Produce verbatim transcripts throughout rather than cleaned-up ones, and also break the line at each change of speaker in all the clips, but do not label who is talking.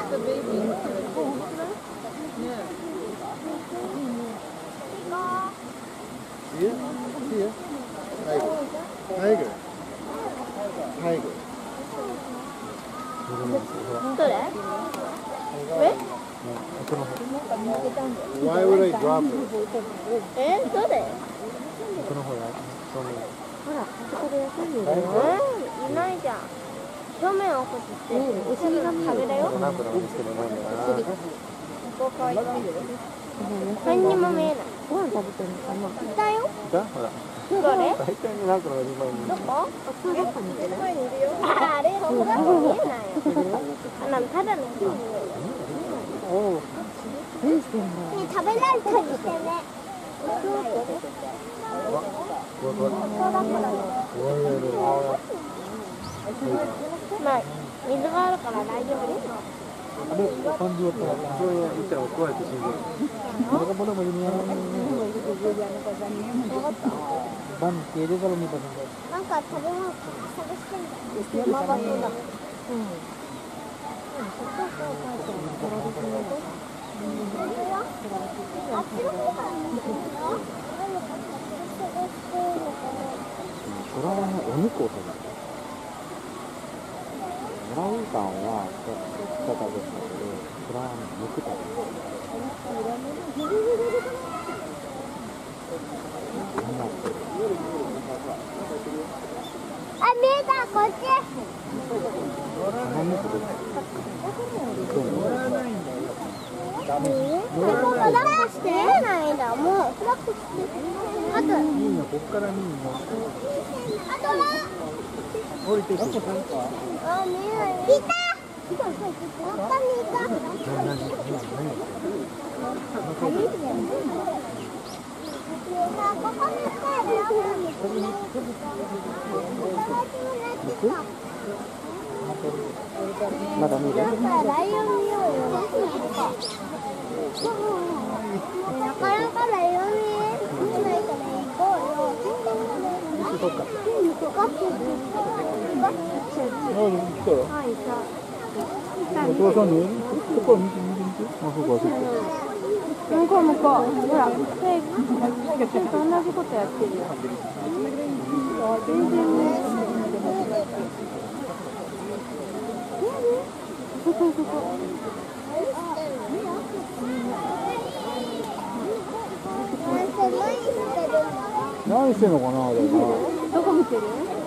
See it? See it? Tiger. Tiger. Tiger.
どれ？上？
Why would I drop it?
え、どれ？
このほら、正面。
ほら、あそこで休んでるよ。うん、いないじゃん。正面をこっちって、お尻が壁だよ。
なんかの店の前だな。
ここかわいい。何にも見えない。
ご飯食べてるのかな。
いたよ。
だほら。
どれ？
大体ね、なんかの前に。
どこ？
普通だったみたいな。
あ、あれほら見えないよ。あ、なんただの。
おお。
何してんだ。
ね、食べないとしてね。まあ、水があるから大丈夫です。
あれ、感じはそういう言ったら壊れて死んでる。Mereka boleh begini ya. Ban, kiri kalau nih ban.
なんか食べ物探してんだ。山場そうだ。うん。あっちの方から見てるの？
トラはね、お肉を食べる。オランウータンは草食べてたけど、トラは肉食べる。
あ、見えた、こっち。
鼻肉です。
フラッシュ見えないんだ。もうフラッシュして。あと。
いいの、こっから見るの。
あとは。
降りていく。
あ、見えない。いた。どこにいた。
何何何まだ見る？
ライオン見ようよ。なかなかライオン見えないから行こうよ。
行こうか。
行こう。
来たよ。お父さんに？ここ見て見て見て。あ、そこあそこ。
向こう向こう。ほら、同じことやってるよ。全然ね。そこそこ。
何してんのかなあれな。
どこ見てる？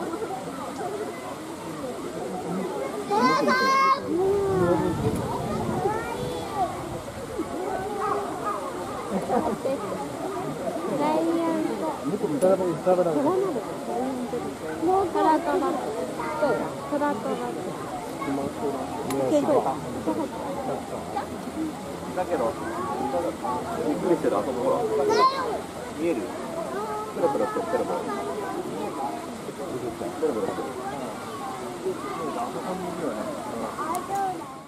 ライオン
猫トラトラトラトラ。
もうトラトラ。トラトラ。
だけど、びっくりしてる、あそこほら。見える？ペラペラしてる、ペラペラ。ペラペラしてる。あそこにいるよね。